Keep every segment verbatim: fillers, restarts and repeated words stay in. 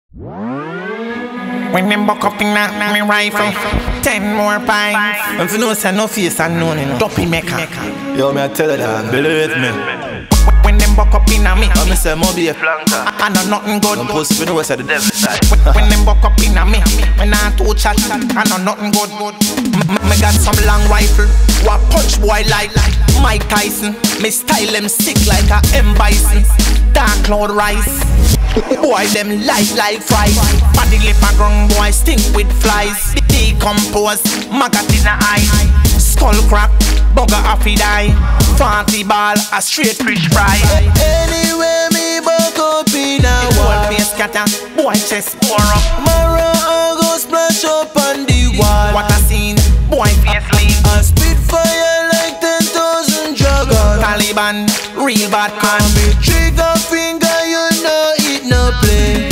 When them buck up in a me rifle, ten more pints. And if you know say no face and no no Dopey maker. Yo, me I tell you that, believe me. When them buck up in a me, I me say mo be a flanker. I know nothing good. Don't post if you know what's at the devil side. When them buck up in a me, when I two chat, I know nothing good. Me got some long rifle, what punch boy like Mike Tyson. Me style them sick like a M Bison. Dark cloud rice. Boy, them light like fries. Body lip a ground, boy, stink with flies. Decompose, maggot in the eye. Skull crack, bugger off he die. Fancy ball, a straight fish fry. Anyway, me buck up in a Wall wall. face scatter, boy chest pour up. Tomorrow I go splash up on the wall. What a scene, boy face lean. I spit fire like ten thousand juggers. Taliban, real bad man. Me trigger finger, you know it no play.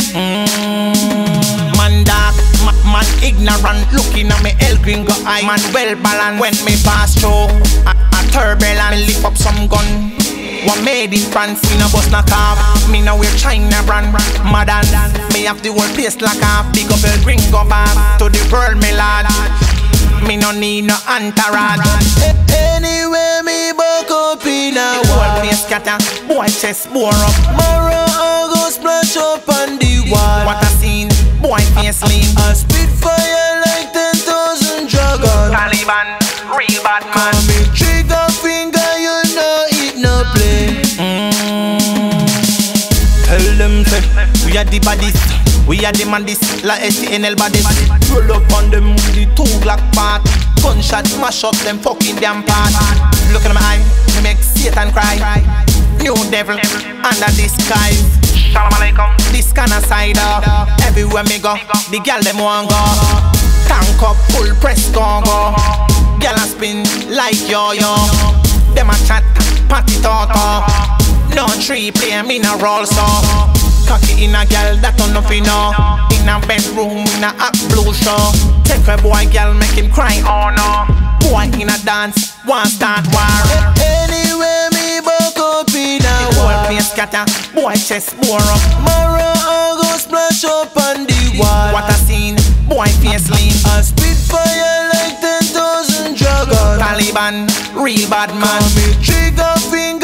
Mm, man dark, ma man ignorant. Looking at me El Gringo eye. Man well balanced when me pass through a, a turbulence. Me lift up some gun. One made in France, me no bust no car. Me no wear China brand. Madam, me have the whole place like a big up El Gringo bar. To the world me lad. Me no need no entourage. Anyway, me buck up in a Whole wall. place scatter, boy chest bore up. Tomorrow I go splash up on the wall. What a scene, boy face lean. I spit fire like ten thousand juggers. Taliban, real bad man. Me trigger finger, you know it no play. Mm. Tell them say We are the baddest, we are the maddest, like S T N L baddest. roll up on them with the Two Glock part, gunshot mash up them fucking damn part. Look at my eye, me make Satan cry. New devil under disguise. Shalom alaikum. This kind of side up, everywhere me go, the girl them want go. Tank up, full press go go. Girl a spin like yo-yo. Them a chat, party toto. No tree play, me no roll so. Cocky in a girl that don't know fi know. In a bedroom, in a act blue show. Take a boy girl, make him cry, oh no. Boy in a dance, one start war. Anyway, me buck up in a Whole wall. place scatter, boy chest bore up. Tomorrow I go splash up on the wall. What a scene, boy face lean. I spit fire like ten thousand juggers. Taliban, real bad man. Me trigger finger.